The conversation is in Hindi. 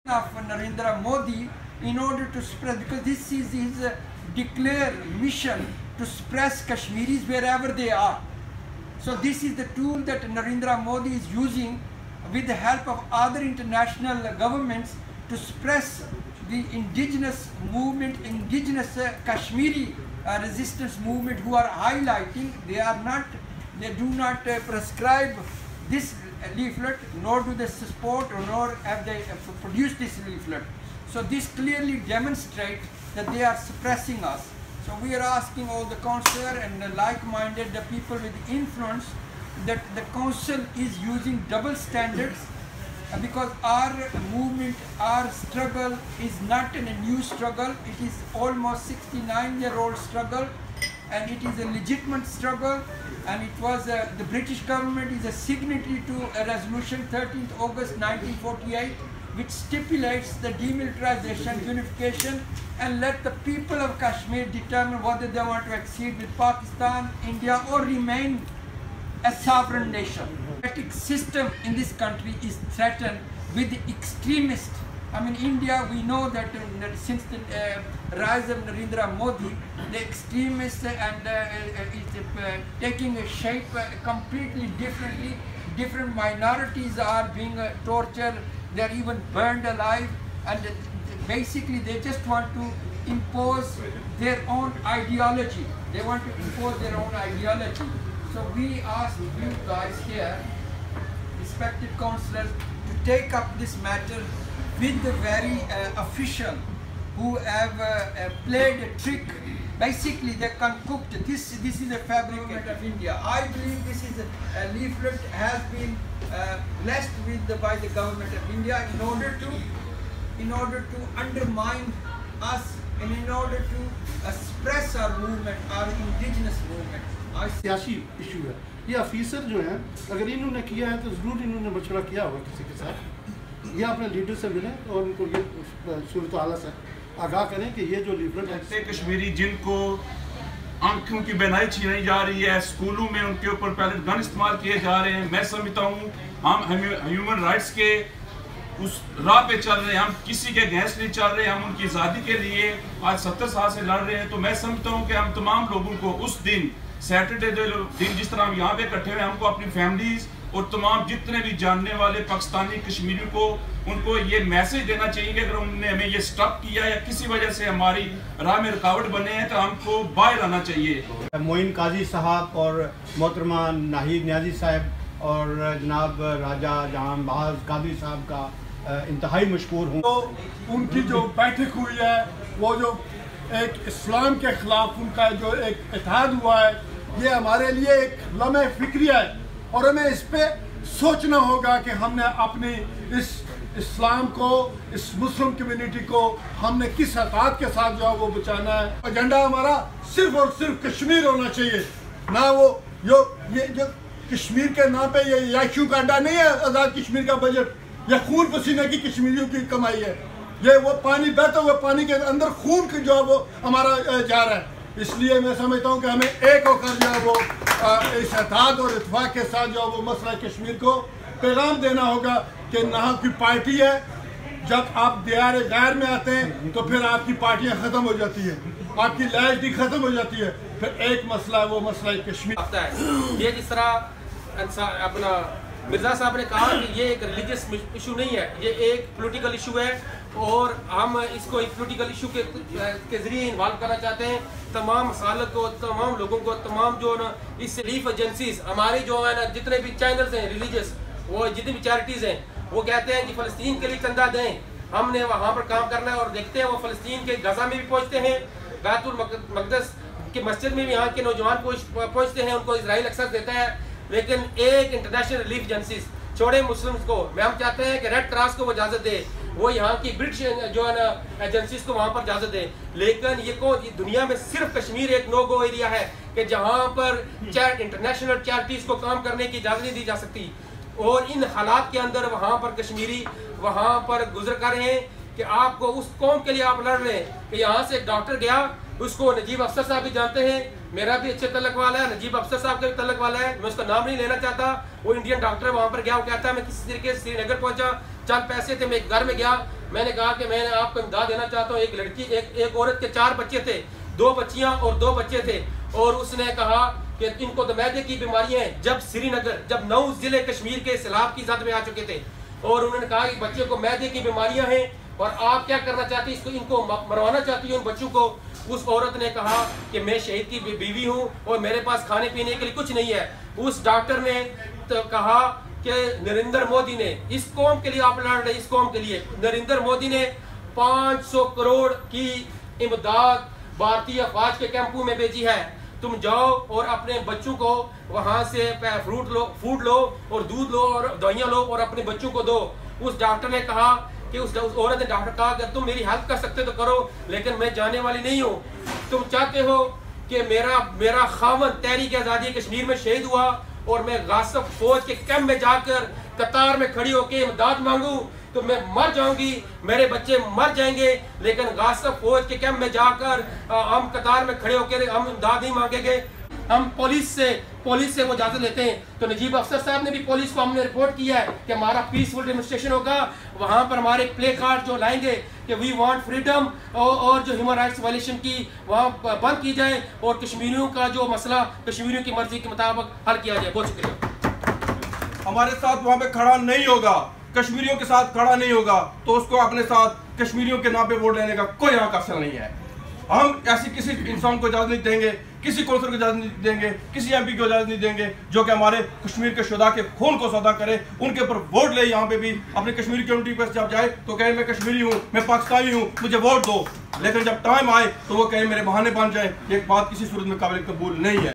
of Narendra Modi in order to spread, because this is his declared mission to spread Kashmiris wherever they are. So this is the tool that Narendra Modi is using with the help of other international governments to spread the indigenous movement, indigenous Kashmiri resistance movement, who are highlighting they do not prescribe this leaflet, nor do they support or nor have they produced this leaflet. So this clearly demonstrates that they are suppressing us. So we are asking all the council and the like-minded, the people with influence, that the council is using double standards, because our movement, our struggle is not a new struggle. It is almost 69-year-old struggle, and it is a legitimate struggle. And it was the British government is a signatory to a resolution 13th August 1948, which stipulates the demilitarization, unification, and let the people of Kashmir determine whether they want to accede with Pakistan, India, or remain a sovereign nation. The democratic system in this country is threatened with the extremists. I mean, India, we know that since the rise of Narendra Modi, the extremists and is taking a shape completely differently. Different minorities are being tortured, they are even burned alive, and basically they just want to impose their own ideology. They want to impose their own ideology. So we ask you guys here, respected councillors, to take up this matter with the very official who have played a trick. Basically they concocted this is a fabricate of India. I believe this is a leaflet has been blessed with by the government of India in order to undermine us and in order to suppress our movement, our indigenous movement. सियासी इशू है। ये ऑफिसर जो हैं, अगर इन्होंने किया है तो ज़रूर इन्होंने मशवरा किया होगा किसी के साथ, या अपने लीडर से मिलें और उनको ये सूरत हाल से आगाह करें कि ये जो लीफलेट है कश्मीरी जिनको आंखों की बनाई छीनी जा रही है, स्कूलों में उनके ऊपर पैलेट गन इस्तेमाल किए जा रहे हैं। मैं समझता हूँ हम ह्यूमन राइट्स के उस राह पे चल रहे हैं, हम किसी के अगेंस्ट नहीं चल रहे, हम उनकी आज़ादी के लिए आज 70 साल से लड़ रहे हैं। तो मैं समझता हूँ कि हम तमाम लोगों को उस दिन सैटरडे दिन जिस तरह हम यहाँ पे इकट्ठे हुए, हमको अपनी फैमिलीज और तमाम जितने भी जानने वाले पाकिस्तानी कश्मीरियों को उनको ये मैसेज देना चाहिए कि अगर उन्होंने हमें ये स्टॉप किया या किसी वजह से हमारी राह में रुकावट बने हैं तो हमको बाहर आना चाहिए। मोइन काजी साहब और मोहतरमा नाहिद न्याजी साहब और जनाब राजा जहां बहाज कादी साहब का इंतहाई मशकूर हूँ। तो उनकी जो बैठक हुई है, वो जो एक इस्लाम के खिलाफ उनका जो एक इत्तेहाद हुआ है, ये हमारे लिए एक लम्हे फिक्रिया है और हमें इस पे सोचना होगा कि हमने अपनी इस इस्लाम को, इस मुस्लिम कम्युनिटी को हमने किस हक़ाक़ के साथ जो है वो बचाना है। एजेंडा हमारा सिर्फ और सिर्फ कश्मीर होना चाहिए, ना वो ये जो कश्मीर के नाम पे ये याशू का अड्डा नहीं है। आज़ाद कश्मीर का बजट या खून पसीने की कश्मीरियों की कमाई है। ये वो पानी बहते हुए पानी के अंदर खून की जो है वो हमारा जा रहा है। इसलिए मैं समझता हूँ कि हमें एक होकर जो है वो इस इत्तेहाद और इत्तेफाक के साथ जो है वो मसला कश्मीर को पैगाम देना होगा कि ना की पार्टी है, जब आप दियार गैर में आते हैं तो फिर आपकी पार्टियाँ ख़त्म हो जाती है, आपकी लॉयल्टी ख़त्म हो जाती है, फिर एक मसला है वो मसला कश्मीर आता है। ये जिस तरह अपना मिर्ज़ा साहब ने कहा कि ये एक रिलीजियस इशू नहीं है, ये एक पॉलिटिकल इशू है और हम इसको एक पॉलिटिकल इशू के ज़रिए इन्वॉल्व करना चाहते हैं। तमाम मसालक को, तमाम लोगों को, तमाम जो ना इस रिलीफ एजेंसीज हमारी जो है ना, जितने भी चैनल्स हैं रिलीजियस, वो जितनी भी चैरिटीज़ हैं, वो कहते हैं कि फ़लस्तीन के लिए चंदा दें, हमने वहाँ पर काम करना है। और देखते हैं वो फ़लस्तीन के गज़ा में भी पहुँचते हैं, बैतुल मक़दस की मस्जिद में भी यहाँ के नौजवान पहुँचते हैं, उनको इजराइल एक्सेस देता है। लेकिन एक इंटरनेशनल रिलीफ एजेंसीज छोड़े मुस्लिम्स को, मैं हम चाहते हैं कि रेड क्रॉस को वो इजाज़त दे, वो यहाँ की ब्रिटिश जो है ना एजेंसीज को वहाँ पर इजाज़त दे। लेकिन ये दुनिया में सिर्फ कश्मीर एक नो गो एरिया है कि जहाँ पर इंटरनेशनल चैरिटीज़ को काम करने की इजाज़त नहीं दी जा सकती। और इन हालात के अंदर वहाँ पर कश्मीरी वहाँ पर गुजर कर रहे हैं कि आपको उस कौम के लिए आप लड़ रहे हैं कि यहाँ से एक डॉक्टर गया, उसको नजीब अफसर साहब भी जानते हैं, मेरा भी अच्छे तलक वाला है, नजीब अफसर साहब का भी तलक वाला है, मैं उसका नाम नहीं लेना चाहता। वो इंडियन डॉक्टर वहाँ पर गया, वो कहता है मैं किसी तरीके से श्रीनगर पहुंचा, चंद पैसे थे, मैं घर में गया, मैंने कहा कि मैंने आपको इमदाद देना चाहता हूँ। एक लड़की एक औरत के 4 बच्चे थे, 2 बच्चियाँ और 2 बच्चे थे, और उसने कहा कि इनको तो मैदे की बीमारियाँ हैं। जब 9 ज़िले कश्मीर के सैलाब की जद में आ चुके थे, और उन्होंने कहा कि बच्चे को मैदे की बीमारियाँ हैं और आप क्या करना चाहती हैं, इनको मरवाना चाहती हैं उन बच्चों को। उस औरत ने कहा कि मैं शहीद की बीवी हूँ और मेरे पास खाने पीने के लिए कुछ नहीं है। उस डॉक्टर ने तो कहा कि नरेंद्र मोदी ने इस कौम के लिए आप लड़ रहे, इस कौम के लिए नरेंद्र मोदी ने 500 करोड़ की इमदाद भारतीय अफवाज के कैंपों में भेजी है। तुम जाओ और अपने बच्चों को वहां से फूड लो और दूध लो और दवाइयाँ लो और अपने बच्चों को दो। उस डॉक्टर ने कहा कि उस औरत ने डॉक्टर कहा कि तुम मेरी हेल्प कर सकते तो करो, लेकिन मैं जाने वाली नहीं हूँ। तुम चाहते हो कि मेरा खावन तहरीक आज़ादी कश्मीर में शहीद हुआ और मैं गासिब फौज के कैंप में जाकर कतार में खड़ी होकर इमदाद मांगू, तो मैं मर जाऊंगी, मेरे बच्चे मर जाएंगे, लेकिन गासिब फौज के कैंप में जाकर हम कतार में खड़े होकर हम इमदाद नहीं मांगेंगे। हम पुलिस से वो इजाजत लेते हैं। तो नजीब अफसर साहब ने भी पुलिस को हमने रिपोर्ट किया है कि हमारा पीसफुल डेमोन्स्ट्रेशन होगा, वहाँ पर हमारे प्ले कार्ड जो लाएंगे कि वी वांट फ्रीडम और जो ह्यूमन राइट्स वायलेशन की वहाँ बंद की जाए और कश्मीरियों का जो मसला कश्मीरियों की मर्जी के मुताबिक हल किया जाए। बहुत शुक्रिया। हमारे साथ वहाँ पे खड़ा नहीं होगा, कश्मीरियों के साथ खड़ा नहीं होगा, तो उसको अपने साथ कश्मीरियों के नाम पे वोट लेने का कोई हक हासिल नहीं है। हम ऐसी किसी इंसान को इजाज़त नहीं देंगे, किसी कौंसलर को इजाज़त नहीं देंगे, किसी MP को इजाज़त नहीं देंगे जो कि हमारे कश्मीर के शुदा के खून को सौदा करे, उनके ऊपर वोट ले। यहाँ पे भी अपनी कश्मीरी कम्युनिटी पर जब जाए तो कहे मैं कश्मीरी हूँ, मैं पाकिस्तानी हूँ, मुझे वोट दो, लेकिन जब टाइम आए तो वो कहे मेरे बहाने बन जाए। ये बात किसी सूरत में काबिल कबूल नहीं है।